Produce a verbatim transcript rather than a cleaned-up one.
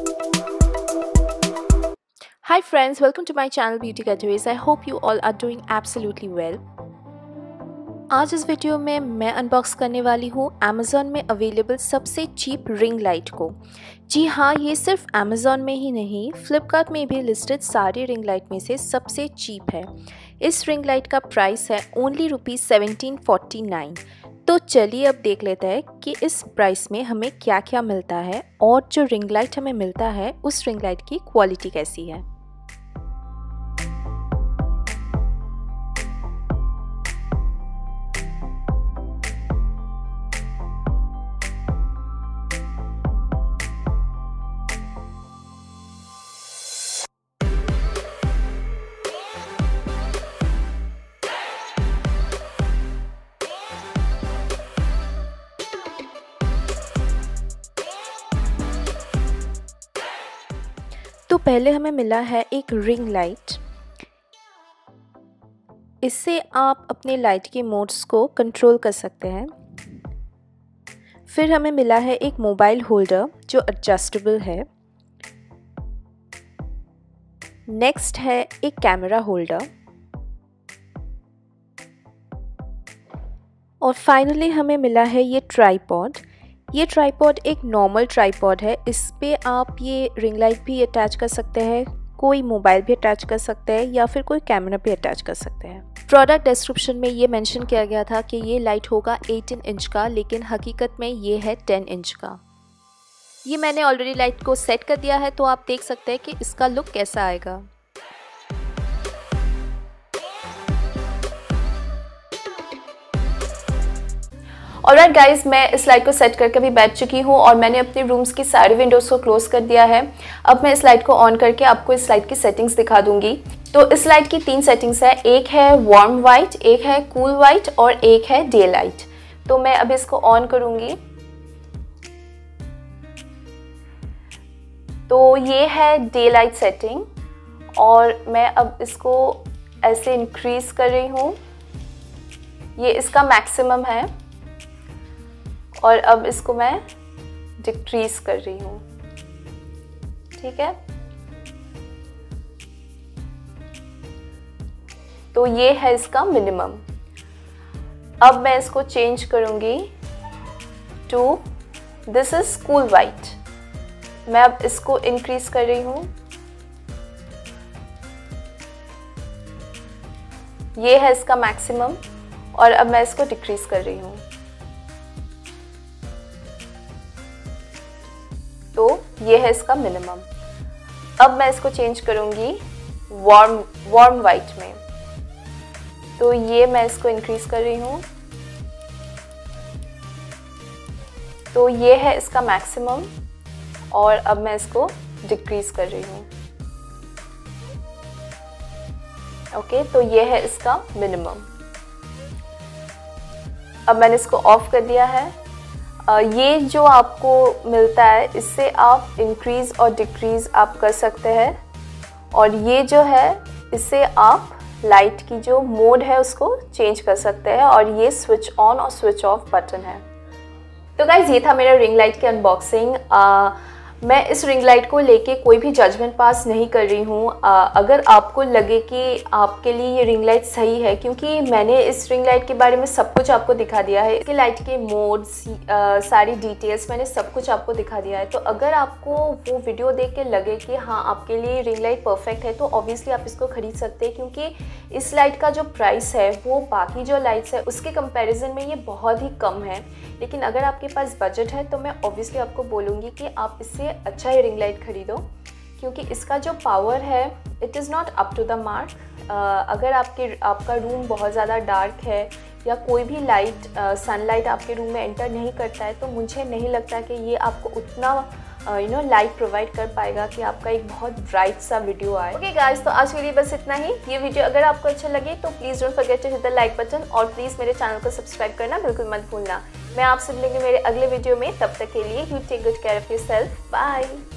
Hi friends, welcome to my channel Beauty Getaways. I hope you all are doing absolutely well. आज इस video में मैं unbox करने वाली हूँ अमेज़ॉन में अवेलेबल सबसे चीप रिंग लाइट को। जी हाँ, ये सिर्फ अमेज़ॉन में ही नहीं, फ्लिपकार्ट में भी लिस्टेड सारी रिंग लाइट में से सबसे चीप है। इस रिंग लाइट का प्राइस है only rupees seventeen forty nine. तो चलिए अब देख लेते हैं कि इस प्राइस में हमें क्या क्या मिलता है और जो रिंग लाइट हमें मिलता है उस रिंग लाइट की क्वालिटी कैसी है। तो पहले हमें मिला है एक रिंग लाइट। इससे आप अपने लाइट के मोड्स को कंट्रोल कर सकते हैं। फिर हमें मिला है एक मोबाइल होल्डर जो एडजस्टेबल है। नेक्स्ट है एक कैमरा होल्डर। और फाइनली हमें मिला है ये ट्राइपॉड। ये ट्राइपॉड एक नॉर्मल ट्राइपॉड है। इस पे आप ये रिंग लाइट भी अटैच कर सकते हैं, कोई मोबाइल भी अटैच कर सकते हैं या फिर कोई कैमरा भी अटैच कर सकते हैं। प्रोडक्ट डिस्क्रिप्शन में ये मेंशन किया गया था कि ये लाइट होगा अठारह इंच का, लेकिन हकीकत में ये है दस इंच का। ये मैंने ऑलरेडी लाइट को सेट कर दिया है, तो आप देख सकते हैं कि इसका लुक कैसा आएगा। ऑलराइट गाइज, मैं इस लाइट को सेट करके भी बैठ चुकी हूँ और मैंने अपने रूम्स की सारी विंडोज़ को क्लोज कर दिया है। अब मैं इस लाइट को ऑन करके आपको इस लाइट की सेटिंग्स दिखा दूंगी। तो इस लाइट की तीन सेटिंग्स है, एक है वार्म वाइट, एक है कूल वाइट और एक है डे लाइट। तो मैं अब इसको ऑन करूंगी। तो ये है डे लाइट सेटिंग और मैं अब इसको ऐसे इंक्रीज कर रही हूँ। ये इसका मैक्सिमम है और अब इसको मैं डिक्रीज कर रही हूँ। ठीक है, तो ये है इसका मिनिमम। अब मैं इसको चेंज करूंगी to this is cool white. मैं अब इसको इंक्रीज कर रही हूँ। ये है इसका मैक्सिमम और अब मैं इसको डिक्रीज कर रही हूँ। तो ये है इसका मिनिमम। अब मैं इसको चेंज करूंगी वार्म वार्म वाइट में। तो ये मैं इसको इंक्रीज कर रही हूँ। तो ये है इसका मैक्सिमम और अब मैं इसको डिक्रीज कर रही हूँ। ओके, तो ये है इसका मिनिमम। अब मैंने इसको ऑफ कर दिया है। ये जो आपको मिलता है इससे आप इंक्रीज और डिक्रीज आप कर सकते हैं और ये जो है इससे आप लाइट की जो मोड है उसको चेंज कर सकते हैं और ये स्विच ऑन और स्विच ऑफ बटन है। तो गाइज, ये था मेरा रिंग लाइट की अनबॉक्सिंग। मैं इस रिंग लाइट को लेके कोई भी जजमेंट पास नहीं कर रही हूँ। अगर आपको लगे कि आपके लिए ये रिंग लाइट सही है, क्योंकि मैंने इस रिंग लाइट के बारे में सब कुछ आपको दिखा दिया है, इसके लाइट के मोड्स, सारी डिटेल्स मैंने सब कुछ आपको दिखा दिया है। तो अगर आपको वो वीडियो देख के लगे कि हाँ आपके लिए रिंग लाइट परफेक्ट है, तो ऑब्वियसली आप इसको खरीद सकते हैं, क्योंकि इस लाइट का जो प्राइस है वो बाकी जो लाइट्स है उसके कंपेरिजन में ये बहुत ही कम है। लेकिन अगर आपके पास बजट है तो मैं ऑब्वियसली आपको बोलूँगी कि आप इससे अच्छा ही रिंग लाइट खरीदो, क्योंकि इसका जो पावर है it is not up to the mark. अगर आपके आपका रूम बहुत ज़्यादा डार्क है या कोई भी लाइट सनलाइट आपके रूम में एंटर नहीं करता है, तो मुझे नहीं लगता कि ये आपको उतना यू नो लाइट प्रोवाइड कर पाएगा कि आपका एक बहुत ब्राइट सा वीडियो आए। ओके गाइस, तो आज के लिए बस इतना ही। ये वीडियो अगर आपको अच्छा लगे तो please don't forget to hit the like button और प्लीज़ मेरे चैनल को सब्सक्राइब करना बिल्कुल मत भूलना। मैं आपसे मिलेंगे मेरे अगले वीडियो में। तब तक के लिए you take good care of yourself. Bye.